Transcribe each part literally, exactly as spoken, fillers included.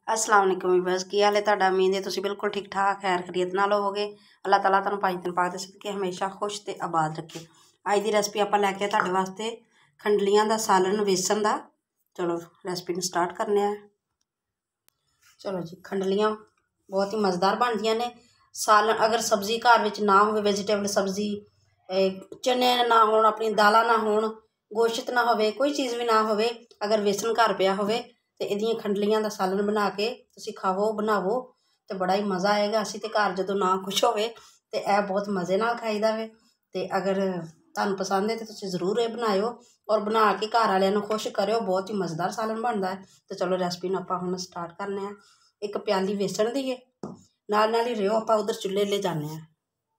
अस्सलाम वालेकुम व्यूअर्स, की हाल है तुहाडा? उम्मीद है तुसीं बिल्कुल ठीक ठाक खैर खैरियत नाल होवोगे। अल्लाह ताला तुहानूं पंज दिन पाक दे सदके हमेशा खुश ते आबाद रखे। अज दी रेसिपी आपां लैके तुहाडे वास्ते खंडलियां दा सालन बेसन दा। चलो रेसिपी नूं स्टार्ट करने आ। चलो जी, खंडलियां बहुत ही मज़ेदार बनदियां ने। सालन अगर सब्जी घर विच ना होवे, वेजीटेबल सब्जी, चने ना होण, अपनी दालां ना होण, गोश्त ना होवे, कोई चीज़ भी ना होवे, अगर बेसन घर पिया होवे तो इहदियां खंडलियां दा सालन बना के तुसीं खावो बनावो तो बड़ा ही मज़ा आएगा। असीं ते घर जदों ना कुछ होवे तो यह बहुत मज़े नाल खाईदा वे। तो अगर तुहानूं पसंद है तो तुसीं ज़रूर ये बनाओ और बना के घर वालियां नूं खुश करो। बहुत ही मज़ेदार सालन बनदा है। तो चलो रेसिपी नूं आपां हुण स्टार्ट करने आ। एक प्याली बेसन दी है, नाल नाल ही रहो, आपां उधर चुल्हे ले जाने आ।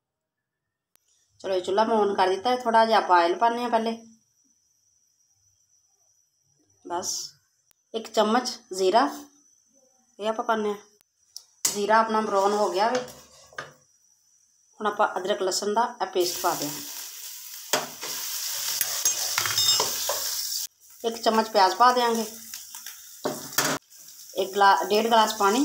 चलो चुल्हा मैं ऑन कर दिता है। थोड़ा जिहा आपां ऑयल पाने पहले, बस एक चम्मच जीरा ये आप पाने। जीरा अपना ब्राउन हो गया वे। हुण आपां अदरक लसन का यह पेस्ट पा दें। एक चम्मच प्याज पा देंगे। एक गिला डेढ़ गिलास पानी,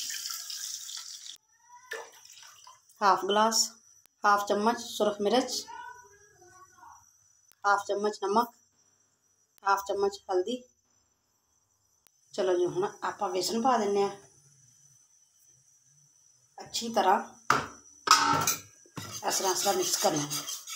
हाफ गिलास, हाफ चम्मच सुरख मिर्च, हाफ चम्मच नमक, हाफ चम्मच हल्दी। चलो जी हुण आपां बेसन पा देने। अच्छी तरह इस तरह इस तरह मिक्स करना।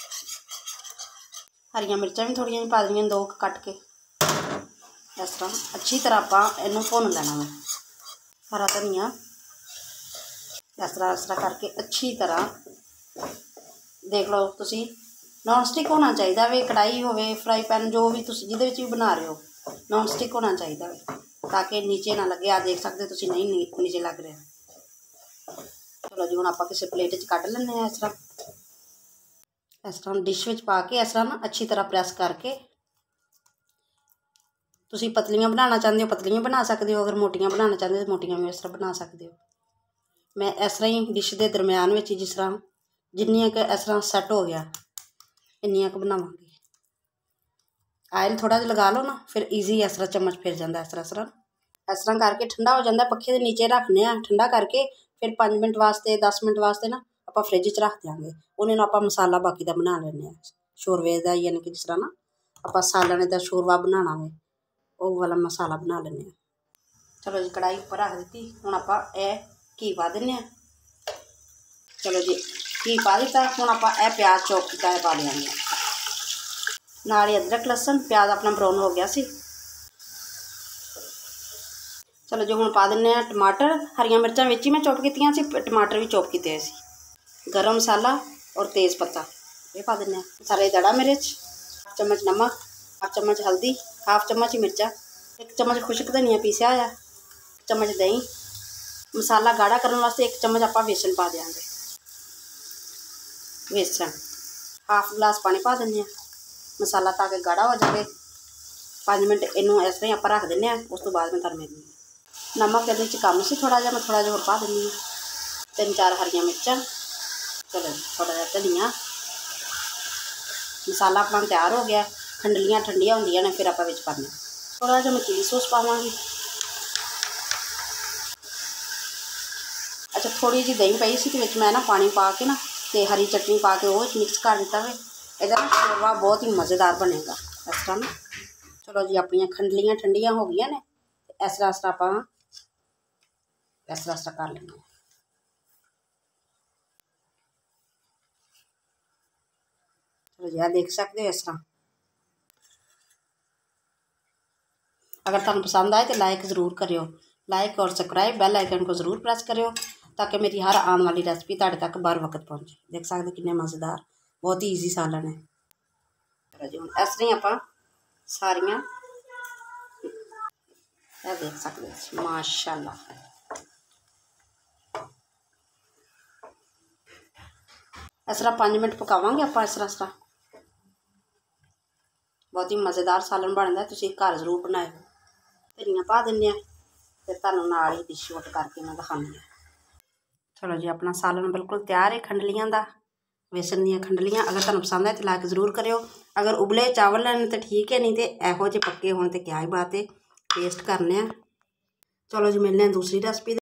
हरियां मिर्चां भी थोड़ियां पा देनियां, दो कट के। इस तरह अच्छी तरह आपां इहनूं भुन लेना है। हरा धनिया इस तरह इस तरह करके अच्छी तरह देख लो। तुसीं नॉन स्टिक होना चाहिए वे, कढ़ाई होवे, फ्राई पैन, जो भी तुसीं जिहदे विच भी बना रहे हो, नॉन स्टिक होना चाहिए वे, ताकि नीचे ना लगे। आ देख सकते तुसीं नहीं नीचे लग रहा। चलो जी हुण आपां किसी प्लेट च कढ लैंदे आ। इस तरह इस तरह डिश विच पा के इस तरह ना अच्छी तरह प्रैस करके, तुसीं पतलियां बनाना चाहते हो पतलियां बना सकते हो, अगर मोटियां बनाना चाहते हो तो मोटियां भी इस तरह बना सकते हो। मैं इस तरह ही डिश के दरम्यान में जिस तरह जिन्नियां कि इस तरह सैट हो गया इन्नियां क बनावांगे। आयल थोड़ा जिहा लगा लो ना, फिर ईजी इस तरह चम्मच फिर जाता। इस तरह इस तरह इस तरह करके ठंडा हो जाता। पखे के नीचे रखने आ ठंडा करके, फिर पाँच मिनट वास्ते दस मिनट वास्ते ना आपां फ्रिज च रख देंगे। उन्हें आपां मसाला बाकी का बना लेने शोरवे का, यानी कि जिस तरह ना आपां सालन दा शोरवा बनाना वे, वो वाला मसाला बना लेने। चलो जी कढ़ाई उपर रख दी। हुण आपां ए घी पा देने। चलो जी घी पा दिता। हुण आपां ए प्याज चॉप किया है पा देंगे, नाल ही अदरक लसन। प्याज अपना ब्राउन हो गया सी। चलो जी हुण पा देने टमाटर। हरियां मिर्चां विच ही मैं चॉप कीतियां सी, टमाटर भी चॉप किए सी। गरम मसाला और तेज़ पत्ता ये पा देने। सारे दड़ा मिर्च, हाफ चम्मच नमक, हाफ चम्मच हल्दी, हाफ चम्मच मिर्चा, एक चम्मच खुश्क धनिया पीसिया आया, चम्मच दही। मसाला गाढ़ा करने वास्ते एक चम्मच आपां बेसन पा देंगे। बेसन हाफ गिलास पानी पा देंगे। मसाला ताकि गाढ़ा हो जाए। पाँच मिनट इनू इस तरह आप रख दें। उस तो बाद में तरमे दी नमक ये कम से थोड़ा जहा मैं थोड़ा जहा होर पा देनी। तीन चार हरियां मिर्चां। चलो थोड़ा जहा धनिया। मसाला अपना तैयार हो गया। खंडलियां ठंडियां होंदियां ने, फिर आप विच पाने। थोड़ा जहा मैं चिली सॉस पावांगी। अच्छा थोड़ी जी दही पई सी, विच मैं ना पानी पा के ना ते हरी चटनी पा के वो मिक्स कर दिता वे। इहदा ना शोरवा बहुत ही मज़ेदार बनेगा इस तरह ना। चलो जी अपनियां खंडलियां ठंडियां हो गई ने। इस तरह इस तरह आपां इस तरह इस तरह कर लेंगे। चलो जी देख सकते हो इस तरह। अगर तुहानूं पसंद आए तो लाइक ज़रूर करियो। लाइक और सब्सक्राइब बेल आइकन को ज़रूर प्रेस करियो, ताकि मेरी हर आने वाली रेसिपी तुहाडे तक बर वक्त पहुँचे। देख सकते कितने मज़ेदार, बहुत ही ईजी सालन है। चलो जी हुण इस तरह ही आपां सारियां यह देख सकते हो माशाअल्लाह। इस तरह पाँच मिनट पकावांगे आपां। इस तरह इस तरह बहुत ही मज़ेदार सालन बनता है। तुसीं घर जरूर बनाओ। धनिया पा देने। फिर तुहानूं नाल ही डिश आउट करके मैं दिखानी है। चलो जी अपना सालन बिल्कुल तैयार है खंडलियां दा, बेसन दियां खंडलियां। अगर तुहानूं पसंद है तो लाइक ज़रूर करियो। अगर उबले चावल लैने तो ठीक है, नहीं तो इहो जे पक्के होने तो क्या ही बात है। टेस्ट करने। चलो जी मिलने हैं दूसरी रेसिपी।